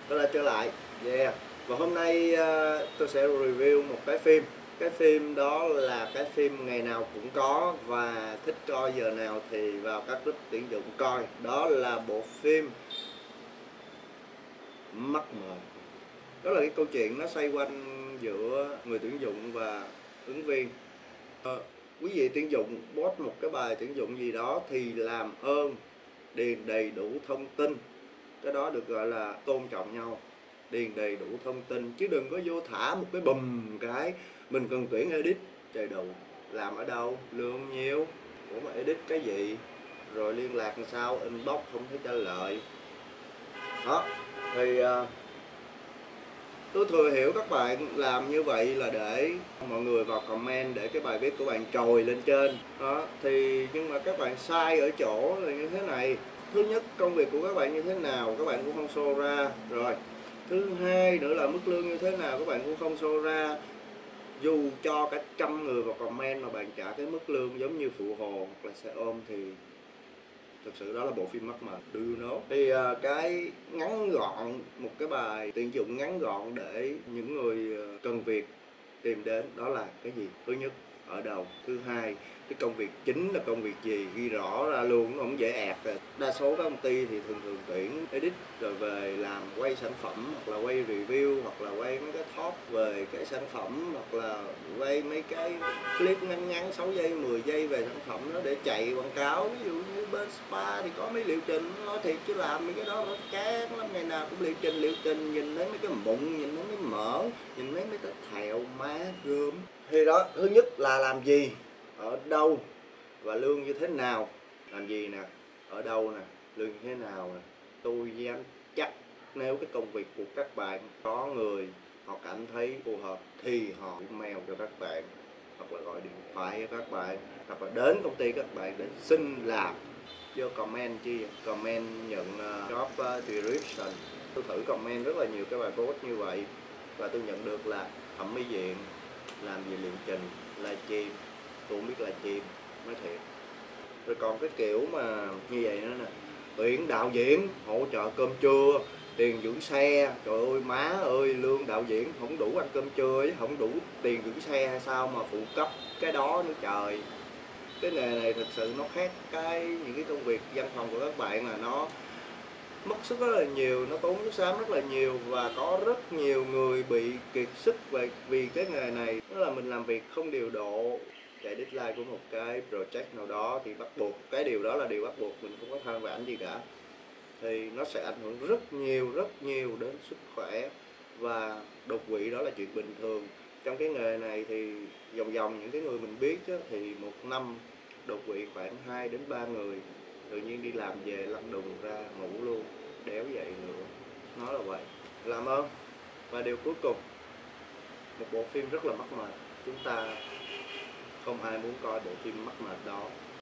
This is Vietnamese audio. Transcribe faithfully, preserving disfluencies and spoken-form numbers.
Tôi đã trở lại. Yeah. Và hôm nay uh, tôi sẽ review một cái phim. Cái phim đó là cái phim ngày nào cũng có, và thích coi giờ nào thì vào các group tuyển dụng coi. Đó là bộ phim Mắc Mệt. Đó là cái câu chuyện nó xoay quanh giữa người tuyển dụng và ứng viên. Ờ, quý vị tuyển dụng post một cái bài tuyển dụng gì đó thì làm ơn điền đầy đủ thông tin. Cái đó được gọi là tôn trọng nhau. Điền đầy đủ thông tin chứ đừng có vô thả một cái bùm cái mình cần tuyển edit. Trời đủ, làm ở đâu, lương nhiêu, ủa mà edit cái gì, rồi liên lạc làm sao, inbox không thấy trả lời. Đó thì uh, tôi thừa hiểu các bạn làm như vậy là để mọi người vào comment để cái bài viết của bạn trồi lên trên đó. Thì nhưng mà các bạn sai ở chỗ là như thế này. Thứ nhất, công việc của các bạn như thế nào các bạn cũng không show ra. Rồi thứ hai nữa là mức lương như thế nào các bạn cũng không show ra. Dù cho cả trăm người vào comment mà bạn trả cái mức lương giống như phụ hồ hoặc là xe ôm thì thực sự đó là bộ phim mắc mệt. Do you know? Thì uh, cái ngắn gọn, một cái bài tuyển dụng ngắn gọn để những người uh, cần việc tìm đến đó là cái gì? Thứ nhất, ở đâu. Thứ hai, cái công việc chính là công việc gì, ghi rõ ra luôn, nó không dễ ẹt rồi. Đa số các công ty thì thường thường tuyển edit rồi về làm quay sản phẩm, hoặc là quay review, hoặc là quay mấy cái talk về cái sản phẩm, hoặc là quay mấy cái clip ngắn ngắn sáu giây, mười giây về sản phẩm đó để chạy quảng cáo. Ví dụ như bên spa thì có mấy liệu trình, nói thiệt chứ làm mấy cái đó nó chán lắm, ngày nào cũng liệu trình liệu trình, nhìn thấy mấy cái mụn, nhìn thấy mấy mỡ, nhìn thấy mấy cái thẹo má gớm. Thì đó, thứ nhất là làm gì, ở đâu và lương như thế nào. Làm gì nè, ở đâu nè, lương như thế nào nè. Tôi dám chắc nếu cái công việc của các bạn có người họ cảm thấy phù hợp thì họ mail cho các bạn, hoặc là gọi điện thoại cho các bạn, hoặc là đến công ty các bạn để xin làm. Vô comment chi, comment nhận uh, job uh, description. Tôi thử comment rất là nhiều cái bài post như vậy và tôi nhận được là thẩm mỹ viện, làm gì liệu trình, livestream. Tôi không biết livestream, nói thiệt. Rồi còn cái kiểu mà như vậy nữa nè, tuyển đạo diễn hỗ trợ cơm trưa, tiền giữ xe. Trời ơi má ơi, lương đạo diễn không đủ ăn cơm trưa chứ không đủ tiền giữ xe hay sao mà phụ cấp cái đó nữa trời. Cái nghề này thực sự nó khác cái những cái công việc văn phòng của các bạn, là nó mất sức rất là nhiều, nó tốn chất xám rất là nhiều, và có rất nhiều người bị kiệt sức về vì cái nghề này. Đó là mình làm việc không điều độ, chạy deadline của một cái project nào đó thì bắt buộc, cái điều đó là điều bắt buộc, mình không có than vãn gì cả. Thì nó sẽ ảnh hưởng rất nhiều rất nhiều đến sức khỏe, và đột quỵ đó là chuyện bình thường. Trong cái nghề này thì vòng vòng những cái người mình biết á, thì một năm đột quỵ khoảng hai đến ba người. Tự nhiên đi làm về lăn đùng ra ngủ luôn, đéo dậy nữa. Nó là vậy. Làm ơn. Và điều cuối cùng, một bộ phim rất là mắc mệt, chúng ta không ai muốn coi bộ phim mắc mệt đó.